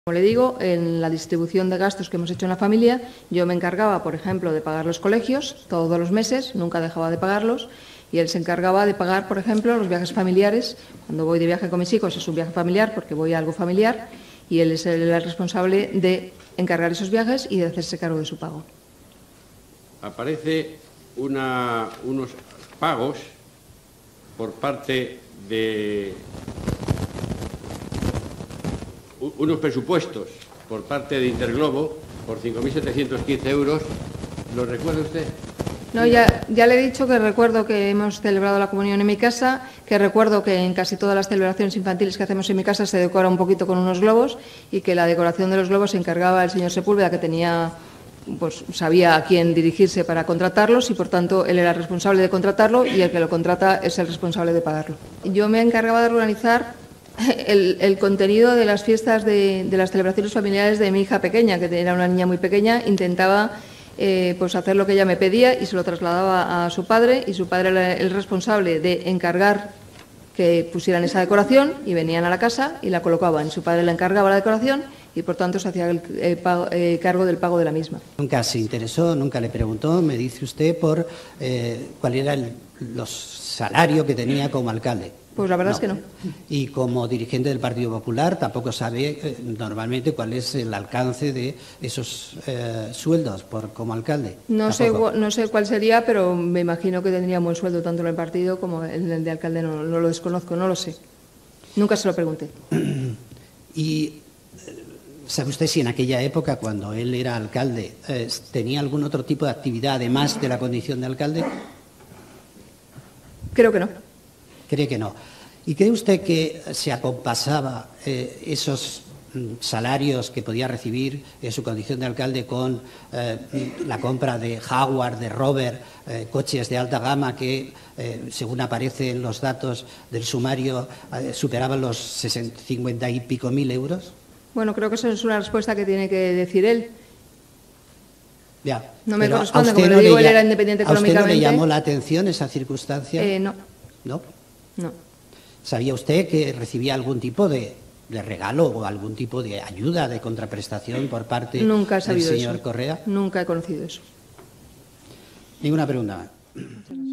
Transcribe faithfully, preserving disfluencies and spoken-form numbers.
Como le digo, en la distribución de gastos que hemos hecho en la familia, yo me encargaba, por ejemplo, de pagar los colegios todos los meses, nunca dejaba de pagarlos, y él se encargaba de pagar, por ejemplo, los viajes familiares. Cuando voy de viaje con mis hijos es un viaje familiar porque voy a algo familiar, y él es el responsable de encargar esos viajes y de hacerse cargo de su pago. Aparece una, unos pagos por parte de unos presupuestos por parte de Interglobo por cinco mil setecientos quince euros. ¿Lo recuerda usted? No, ya, ya le he dicho que recuerdo que hemos celebrado la comunión en mi casa, que recuerdo que en casi todas las celebraciones infantiles que hacemos en mi casa se decora un poquito con unos globos y que la decoración de los globos se encargaba el señor Sepúlveda, que tenía, pues sabía a quién dirigirse para contratarlos y, por tanto, él era el responsable de contratarlo y el que lo contrata es el responsable de pagarlo. Yo me encargaba de organizar El, el contenido de las fiestas de, de las celebraciones familiares de mi hija pequeña, que era una niña muy pequeña. Intentaba eh, pues hacer lo que ella me pedía y se lo trasladaba a su padre, y su padre era el responsable de encargar que pusieran esa decoración y venían a la casa y la colocaban. Y su padre le encargaba la decoración y, por tanto, se hacía el, el pago, eh, cargo del pago de la misma. Nunca se interesó, nunca le preguntó, me dice usted, por eh, cuál era el los salario que tenía como alcalde. Pues la verdad no. es que no. Y como dirigente del Partido Popular tampoco sabe eh, normalmente cuál es el alcance de esos eh, sueldos por como alcalde. No sé, no sé cuál sería, pero me imagino que tendría un buen sueldo tanto en el partido como en el de alcalde. No, no lo desconozco, no lo sé. Nunca se lo pregunté. Y ¿sabe usted si en aquella época, cuando él era alcalde, eh, tenía algún otro tipo de actividad además de la condición de alcalde? Creo que no. ¿Cree que no? ¿Y cree usted que se acompasaba eh, esos mm, salarios que podía recibir en su condición de alcalde con eh, la compra de Jaguar, de Rover, eh, coches de alta gama que, eh, según aparece en los datos del sumario, eh, superaban los sesenta, cincuenta y pico mil euros? Bueno, creo que eso es una respuesta que tiene que decir él. Ya, no me pero corresponde, a como usted le no digo, le, él era independiente económicamente. ¿A usted no le llamó la atención esa circunstancia? Eh, no. ¿No? No. ¿Sabía usted que recibía algún tipo de, de regalo o algún tipo de ayuda, de contraprestación por parte Nunca he del sabido señor eso. Correa? Nunca he conocido eso. Ninguna pregunta más.